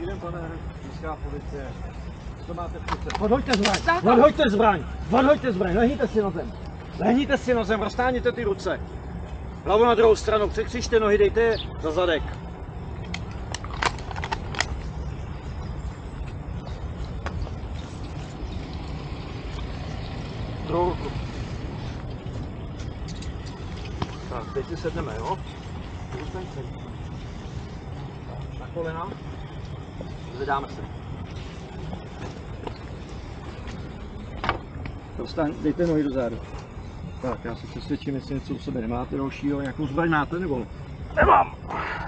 Dobrý den, pane městská policie. Co máte v ruce? Odhoďte zbraň! Odhoďte zbraň! Odhoďte zbraň! Lehněte si na zem! Lehněte si na zem, roztáhněte ty ruce! Hlavu na druhou stranu, překřižte nohy, dejte je za zadek. Druhou ruku. Tak, teď si sedneme, jo? Zůstaňte. Na kolena. Zvedáme se. Dejte nohy do zádu. Tak, já se přesvědčím, jestli něco u sebe nemáte dalšího. Jakou zbraň máte, nebo? Nemám!